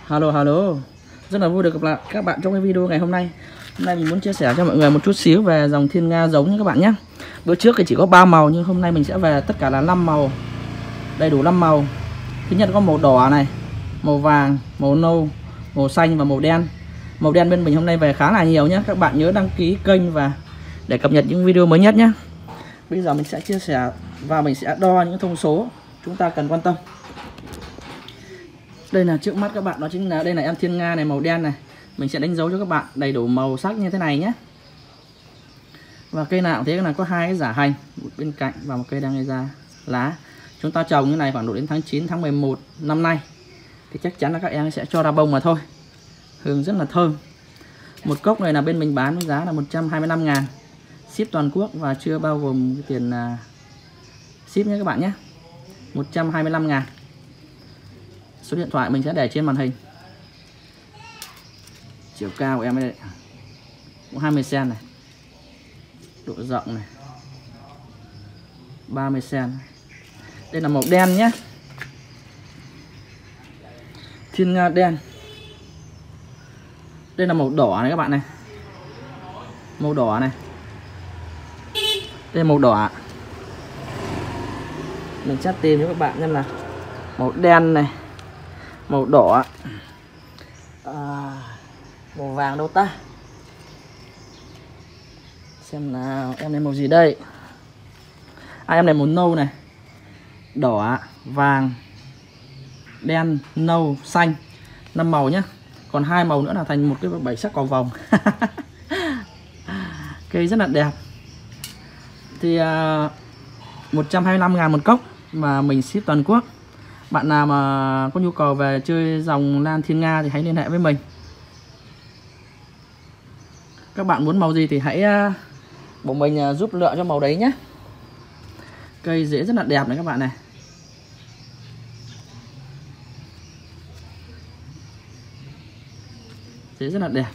Hello hello. Rất là vui được gặp lại các bạn trong cái video ngày hôm nay. Hôm nay mình muốn chia sẻ cho mọi người một chút xíu về dòng Thiên Nga giống như các bạn nhé. Bữa trước thì chỉ có 3 màu nhưng hôm nay mình sẽ về tất cả là 5 màu. Đầy đủ 5 màu. Thứ nhất có màu đỏ này, màu vàng, màu nâu, màu xanh và màu đen. Màu đen bên mình hôm nay về khá là nhiều nhé. Các bạn nhớ đăng ký kênh và để cập nhật những video mới nhất nhé. Bây giờ mình sẽ chia sẻ và mình sẽ đo những thông số chúng ta cần quan tâm. Đây là trước mắt các bạn, đó chính là đây là em Thiên Nga này, màu đen này. Mình sẽ đánh dấu cho các bạn đầy đủ màu sắc như thế này nhé. Và cây nào cũng thế, là có hai cái giả hành, một bên cạnh và một cây đang gây ra lá. Chúng ta trồng như này khoảng độ đến tháng 9, tháng 11 năm nay thì chắc chắn là các em sẽ cho ra bông mà thôi. Hương rất là thơm. Một cốc này là bên mình bán với giá là 125.000, ship toàn quốc và chưa bao gồm cái tiền ship nhé các bạn nhé. 125.000. Số điện thoại mình sẽ để trên màn hình. Chiều cao của em đây cũng 20 cm này, độ rộng này 30 cm. Đây là màu đen nhé, Thiên Nga đen. Đây là màu đỏ này các bạn này, màu đỏ này. Đây là màu đỏ. Mình sẽ tìm cho các bạn xem là màu đen này, màu đỏ, màu vàng đâu ta, xem nào. Em này màu gì đây? Em này màu nâu này, đỏ, vàng, đen, nâu, xanh. 5 màu nhé. Còn 2 màu nữa là thành một cái 7 sắc cầu vồng. Cây rất là đẹp. Thì 125.000 một cốc mà mình ship toàn quốc. Bạn nào mà có nhu cầu về chơi dòng lan Thiên Nga thì hãy liên hệ với mình. Các bạn muốn màu gì thì hãy bọn mình giúp lựa cho màu đấy nhé. Cây rễ rất là đẹp này các bạn này. Rễ rất là đẹp.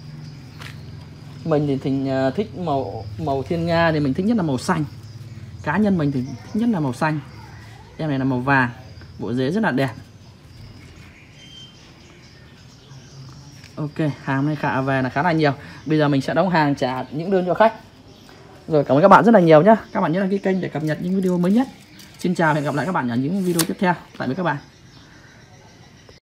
Mình thì thích màu Thiên Nga thì mình thích nhất là màu xanh. Cá nhân mình thì thích nhất là màu xanh. Em này là màu vàng, bộ rễ rất là đẹp. Ok, hàng này khả về là khá là nhiều. Bây giờ mình sẽ đóng hàng trả những đơn cho khách. Rồi, cảm ơn các bạn rất là nhiều nhé. Các bạn nhớ đăng ký kênh để cập nhật những video mới nhất. Xin chào và hẹn gặp lại các bạn ở những video tiếp theo. Tạm biệt các bạn.